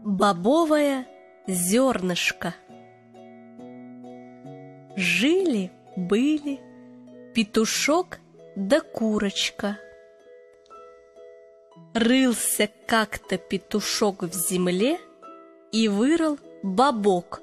Бобовое зернышко. Жили-были петушок да курочка. Рылся как-то петушок в земле и вырыл бобок.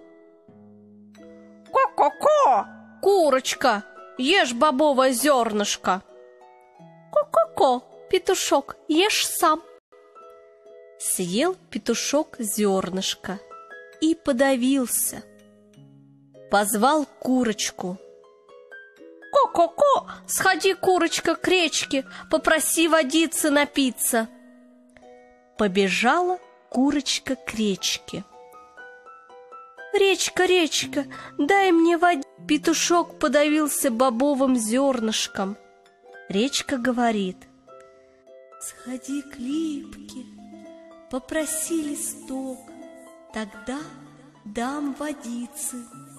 Ко-ко-ко! Курочка, ешь бобовое зернышко. Ко-ко-ко, петушок, ешь сам. Съел петушок зернышко и подавился. Позвал курочку. Ко-ко-ко, сходи, курочка, к речке, попроси водицы напиться. Побежала курочка к речке. Речка, речка, дай мне воды. Петушок подавился бобовым зернышком. Речка говорит: сходи к липке, попроси листок, тогда дам водицы.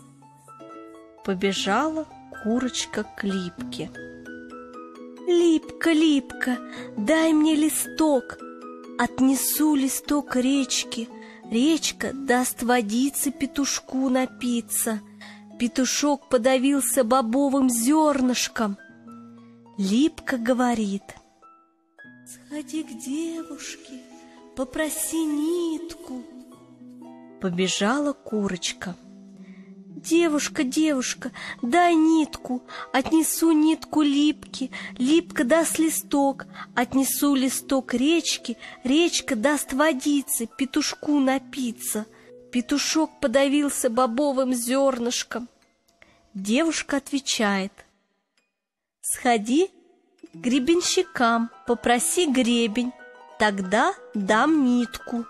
Побежала курочка к липке. Липка, липка, дай мне листок, отнесу листок речке, речка даст водицы петушку напиться. Петушок подавился бобовым зернышком. Липка говорит: сходи к девушке, попроси нитку. Побежала курочка. Девушка, девушка, дай нитку, отнесу нитку липке, липка даст листок, отнесу листок речке, речка даст водицы петушку напиться. Петушок подавился бобовым зернышком. Девушка отвечает: сходи к гребенщикам, попроси гребень, тогда дам нитку.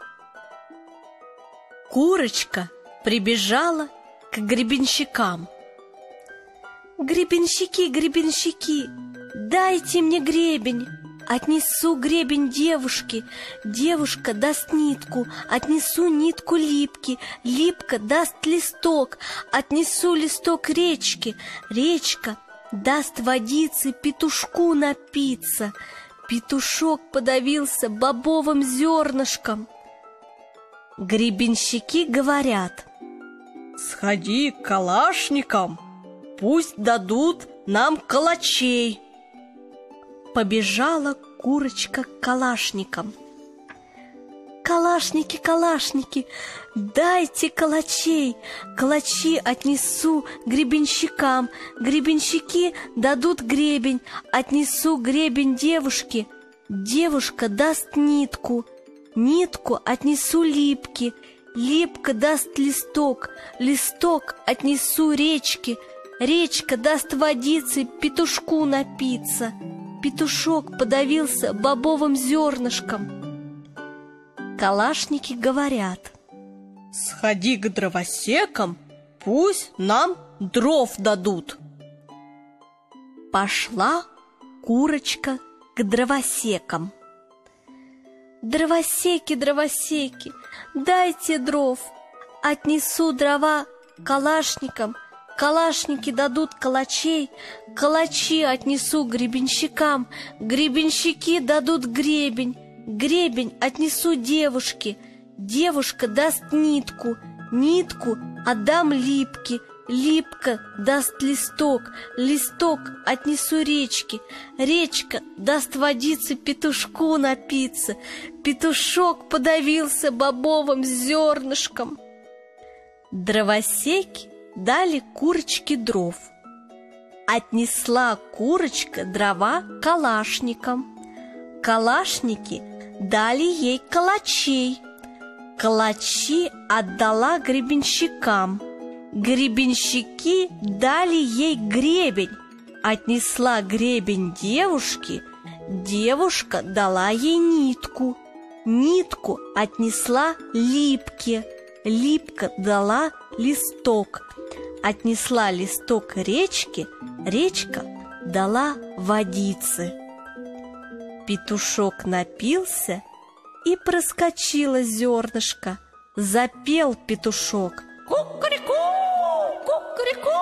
Курочка прибежала к гребенщикам. Гребенщики, гребенщики, дайте мне гребень, отнесу гребень девушке, девушка даст нитку, отнесу нитку липке, липка даст листок, отнесу листок речке, речка даст водицы петушку напиться. Петушок подавился бобовым зернышком. Гребенщики говорят: сходи к калашникам, пусть дадут нам калачей. Побежала курочка к калашникам. Калашники, калашники, дайте калачей, калачи отнесу гребенщикам, гребенщики дадут гребень, отнесу гребень девушке, девушка даст нитку, нитку отнесу липке, липка даст листок, листок отнесу речке, речка даст водицы петушку напиться. Петушок подавился бобовым зернышком. Калашники говорят: сходи к дровосекам, пусть нам дров дадут. Пошла курочка к дровосекам. Дровосеки, дровосеки, дайте дров, отнесу дрова калашникам, калашники дадут калачей, калачи отнесу гребенщикам, гребенщики дадут гребень, гребень отнесу девушке, девушка даст нитку, нитку отдам липке, липка даст листок, листок отнесу речке, речка даст водицы петушку напиться. Петушок подавился бобовым зернышком. Дровосеки дали курочке дров. Отнесла курочка дрова калашникам. Калашники дали ей калачей. Калачи отдала гребенщикам. Гребенщики дали ей гребень. Отнесла гребень девушке, девушка дала ей нитку. Нитку отнесла липке, липка дала листок. Отнесла листок речке, речка дала водицы. Петушок напился, и проскочило зернышко. Запел петушок: кукареку, кукареку.